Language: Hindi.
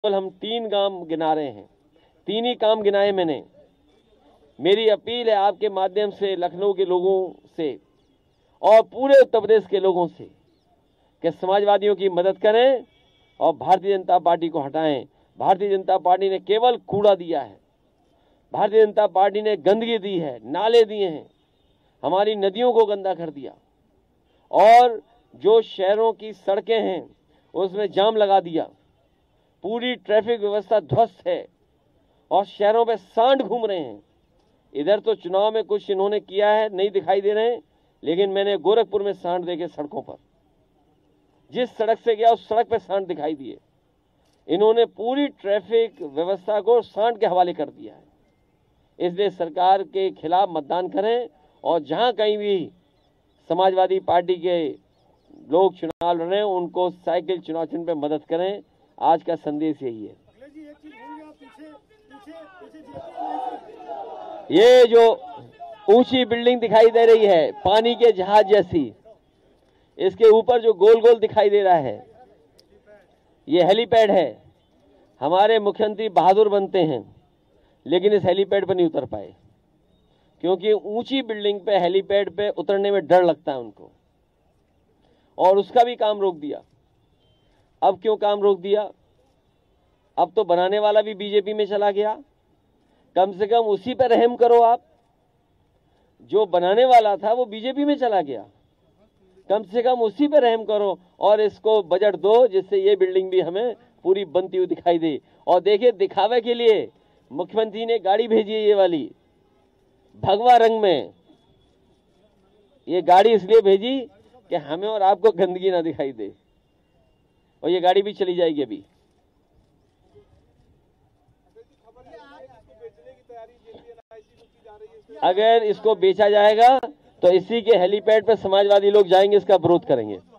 हम 3 काम गिना रहे हैं, 3 ही काम गिनाए मैंने। मेरी अपील है आपके माध्यम से लखनऊ के लोगों से और पूरे उत्तर प्रदेश के लोगों से कि समाजवादियों की मदद करें और भारतीय जनता पार्टी को हटाएं। भारतीय जनता पार्टी ने केवल कूड़ा दिया है, भारतीय जनता पार्टी ने गंदगी दी है, नाले दिए हैं, हमारी नदियों को गंदा कर दिया और जो शहरों की सड़कें हैं उसमें जाम लगा दिया। पूरी ट्रैफिक व्यवस्था ध्वस्त है और शहरों में सांड घूम रहे हैं। इधर तो चुनाव में कुछ इन्होंने किया है, नहीं दिखाई दे रहे हैं, लेकिन मैंने गोरखपुर में सांड देखे सड़कों पर। जिस सड़क से गया उस सड़क पे सांड दिखाई दिए। इन्होंने पूरी ट्रैफिक व्यवस्था को सांड के हवाले कर दिया है। इसलिए सरकार के खिलाफ मतदान करें और जहां कहीं भी समाजवादी पार्टी के लोग चुनाव लड़ रहे हैं उनको साइकिल चुनाव चिन्ह पे मदद करें। आज का संदेश यही है। ये जो ऊंची बिल्डिंग दिखाई दे रही है पानी के जहाज जैसी, इसके ऊपर जो गोल गोल दिखाई दे रहा है ये हेलीपैड है। हमारे मुख्यमंत्री बहादुर बनते हैं लेकिन इस हेलीपैड पर नहीं उतर पाए क्योंकि ऊंची बिल्डिंग पे हेलीपैड पे उतरने में डर लगता है उनको, और उसका भी काम रोक दिया। अब क्यों काम रोक दिया? अब तो बनाने वाला भी बीजेपी में चला गया। कम से कम उसी पर रहम करो आप। जो बनाने वाला था वो बीजेपी में चला गया, कम से कम उसी पर रहम करो और इसको बजट दो जिससे ये बिल्डिंग भी हमें पूरी बनती हुई दिखाई दे। और देखिए, दिखावे के लिए मुख्यमंत्री ने गाड़ी भेजी है, ये वाली भगवा रंग में। ये गाड़ी इसलिए भेजी कि हमें और आपको गंदगी ना दिखाई दे, और ये गाड़ी भी चली जाएगी अभी। अगर इसको बेचा जाएगा तो इसी के हेलीपैड पर समाजवादी लोग जाएंगे, इसका विरोध करेंगे।